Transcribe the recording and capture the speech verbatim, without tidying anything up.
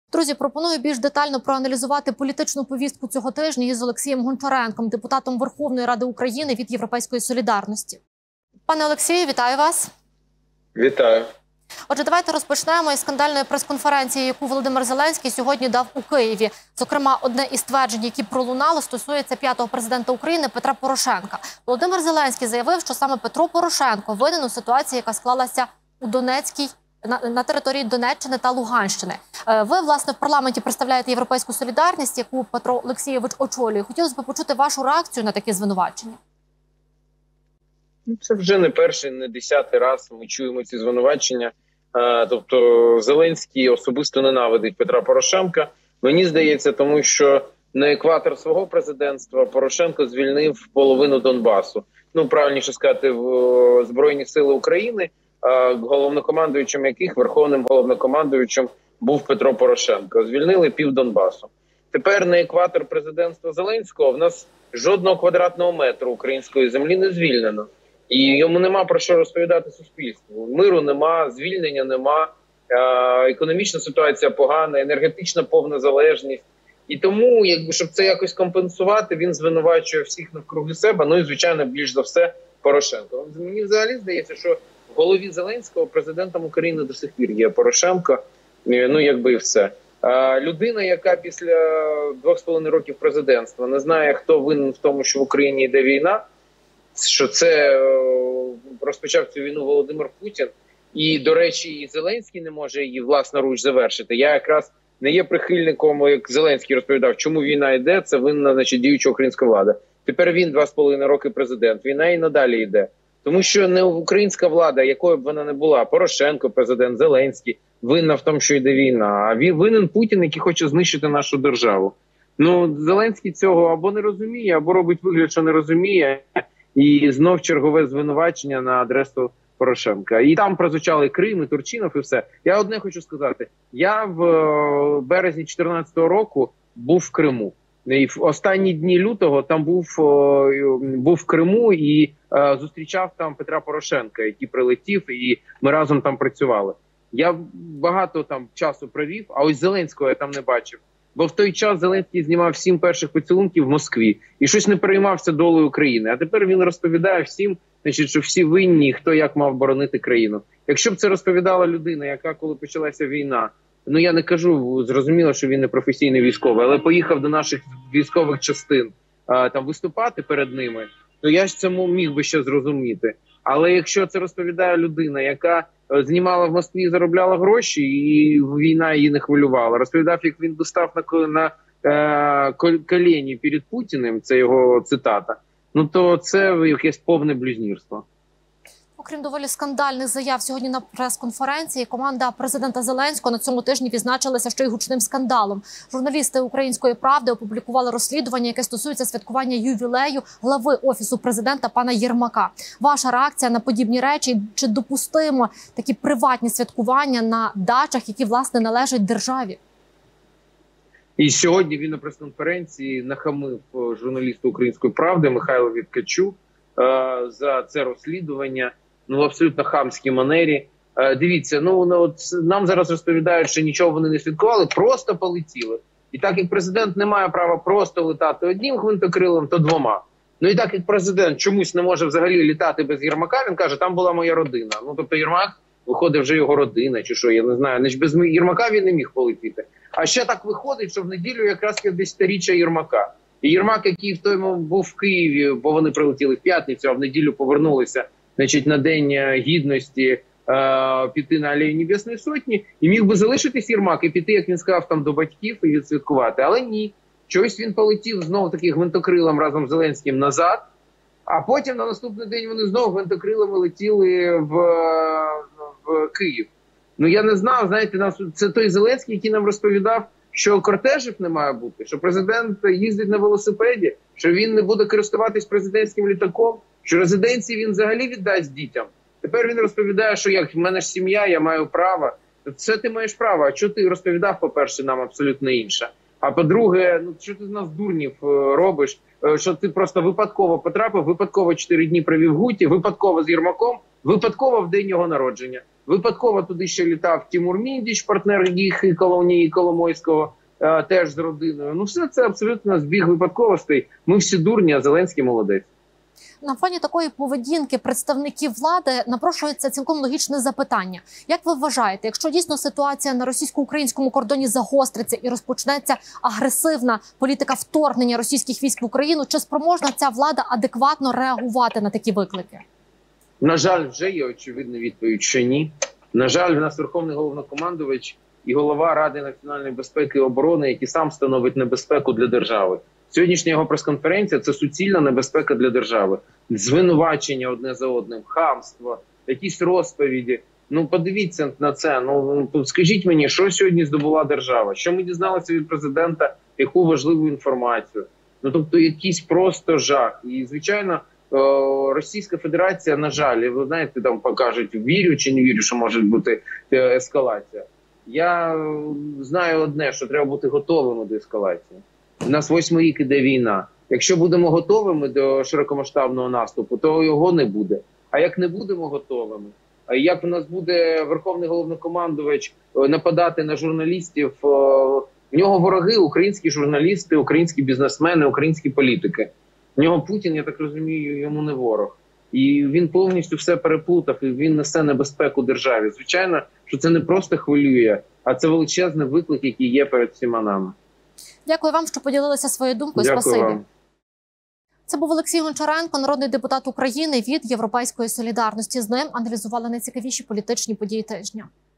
Друзі, пропоную більш детально проаналізувати політичну повістку цього тижня із Олексієм Гончаренком, депутатом Верховної Ради України від Європейської солідарності. Пане Олексію, вітаю вас. Вітаю. Отже, давайте розпочнемо із скандальної прес-конференції, яку Володимир Зеленський сьогодні дав у Києві. Зокрема, одне із тверджень, які пролунало, стосується п'ятого президента України Петра Порошенка. Володимир Зеленський заявив, що саме Петро Порошенко винен у ситуації, яка склалася у Донецькій, на, на території Донеччини та Луганщини. Ви, власне, в парламенті представляєте Європейську солідарність, яку Петро Олексійович очолює. Хотілося б почути вашу реакцію на такі звинувачення. Це вже не перший, не десятий раз ми чуємо ці звинувачення. Тобто Зеленський особисто ненавидить Петра Порошенка. Мені здається, тому що на екватор свого президентства Порошенко звільнив половину Донбасу. Ну, правильніше сказати, в Збройні Сили України, головнокомандуючим яких, верховним головнокомандуючим був Петро Порошенко. Звільнили пів Донбасу. Тепер на екватор президентства Зеленського в нас жодного квадратного метру української землі не звільнено. І йому нема про що розповідати суспільству. Миру нема, звільнення нема, економічна ситуація погана, енергетична повна залежність. І тому, якби, щоб це якось компенсувати, він звинувачує всіх навкруги себе, ну і, звичайно, більш за все Порошенко. Мені взагалі здається, що в голові Зеленського президентом України до сих пір є Порошенко, ну якби і все. А людина, яка після двох з половиною років президентства не знає, хто винен в тому, що в Україні йде війна, що це розпочав цю війну Володимир Путін, і, до речі, і Зеленський не може її власноруч завершити. Я якраз не є прихильником, як Зеленський розповідав, чому війна йде, це винна, значить, діюча українська влада. Тепер він два з половиною роки президент, війна і надалі йде. Тому що не українська влада, якою б вона не була, Порошенко, президент, Зеленський, винна в тому, що йде війна. А він винен Путін, який хоче знищити нашу державу. Ну, Зеленський цього або не розуміє, або робить вигляд, що не розуміє. І знов чергове звинувачення на адресу Порошенка. І там прозвучали Крим, і Турчинов, і все. Я одне хочу сказати. Я в березні дві тисячі чотирнадцятого року був в Криму. І в останні дні лютого там був, був в Криму і е, зустрічав там Петра Порошенка, який прилетів, і ми разом там працювали. Я багато там часу провів, а ось Зеленського я там не бачив. Бо в той час Зеленський знімав сім перших поцілунків в Москві і щось не переймався долею України. А тепер він розповідає всім, значить, що всі винні, хто як мав боронити країну. Якщо б це розповідала людина, яка, коли почалася війна, ну я не кажу, зрозуміло, що він не професійний військовий, але поїхав до наших військових частин а, там виступати перед ними, то я ж цьому міг би ще зрозуміти. Але якщо це розповідає людина, яка знімала в Москві, заробляла гроші, і війна її не хвилювала, розповідав, як він достав на, на е, коліні перед Путіним, це його цитата, ну то це якесь повне блюзнірство. Окрім доволі скандальних заяв сьогодні на прес-конференції, команда президента Зеленського на цьому тижні відзначилася ще й гучним скандалом. Журналісти «Української правди» опублікували розслідування, яке стосується святкування ювілею глави Офісу президента пана Єрмака. Ваша реакція на подібні речі? Чи допустимо такі приватні святкування на дачах, які, власне, належать державі? І сьогодні він на прес-конференції нахамив журналісту «Української правди» Михайлові Ткачу за це розслідування. Ну, в абсолютно хамській манері. Е, дивіться, ну, ну от нам зараз розповідають, що нічого вони не святкували, просто полетіли. І так як президент не має права просто летати одним гвинтокрилом, то двома. Ну і так як президент чомусь не може взагалі літати без Єрмака, він каже, там була моя родина. Ну, тобто Єрмак, виходить, вже його родина, чи що, я не знаю. Значить, без Єрмака він не міг полетіти. А ще так виходить, що в неділю якраз п'ятдесятиріччя Єрмака. І Єрмак, який в той момент був в Києві, бо вони прилетіли в п'ятницю, а в неділю повернулися, значить, на День Гідності е, піти на Алею Небесної Сотні, і міг би залишитись Єрмак і піти, як він сказав, там до батьків і відсвяткувати. Але ні. Чогось він полетів знову-таки гвинтокрилом разом з Зеленським назад, а потім на наступний день вони знову гвинтокрилами летіли в, в Київ. Ну я не знав, знаєте, нас це той Зеленський, який нам розповідав, що кортежів не має бути, що президент їздить на велосипеді, що він не буде користуватись президентським літаком, що резиденції він взагалі віддасть дітям. Тепер він розповідає, що як, в мене ж сім'я, я маю право. Це ти маєш право, а що ти розповідав, по-перше, нам абсолютно інше. А по-друге, ну що ти з нас дурнів робиш, що ти просто випадково потрапив, випадково чотири дні провів в Гуті, випадково з Єрмаком, випадково в день його народження. Випадково туди ще літав Тимур Міндіч, партнер їх і Коломії, і Коломойського, е, теж з родиною. Ну все це абсолютно збіг випадковостей. Ми всі дурні, а Зеленський молодець. На фоні такої поведінки представників влади напрошується цілком логічне запитання. Як ви вважаєте, якщо дійсно ситуація на російсько-українському кордоні загостриться і розпочнеться агресивна політика вторгнення російських військ в Україну, чи спроможна ця влада адекватно реагувати на такі виклики? На жаль, вже є очевидна відповідь, що ні. На жаль, в нас Верховний Головнокомандувач і голова Ради національної безпеки і оборони, який сам становить небезпеку для держави. Сьогоднішня його прес-конференція – це суцільна небезпека для держави. Звинувачення одне за одним, хамство, якісь розповіді. Ну, подивіться на це. Ну, скажіть мені, що сьогодні здобула держава? Що ми дізналися від президента, яку важливу інформацію? Ну, тобто, якийсь просто жах. І, звичайно, Російська Федерація, на жаль, ви знаєте, там покажуть, вірю чи не вірю, що може бути ескалація. Я знаю одне, що треба бути готовими до ескалації. У нас восьмий рік іде війна. Якщо будемо готовими до широкомасштабного наступу, то його не буде. А як не будемо готовими, а як у нас буде Верховний Головнокомандувач нападати на журналістів, в нього вороги українські журналісти, українські бізнесмени, українські політики. В нього Путін, я так розумію, йому не ворог. І він повністю все переплутав, і він несе небезпеку державі. Звичайно, що це не просто хвилює, а це величезний виклик, який є перед всіма нами. Дякую вам, що поділилися своєю думкою. Дякую Спасибі. вам. Це був Олексій Гончаренко, народний депутат України від Європейської солідарності. З ним аналізували найцікавіші політичні події тижня.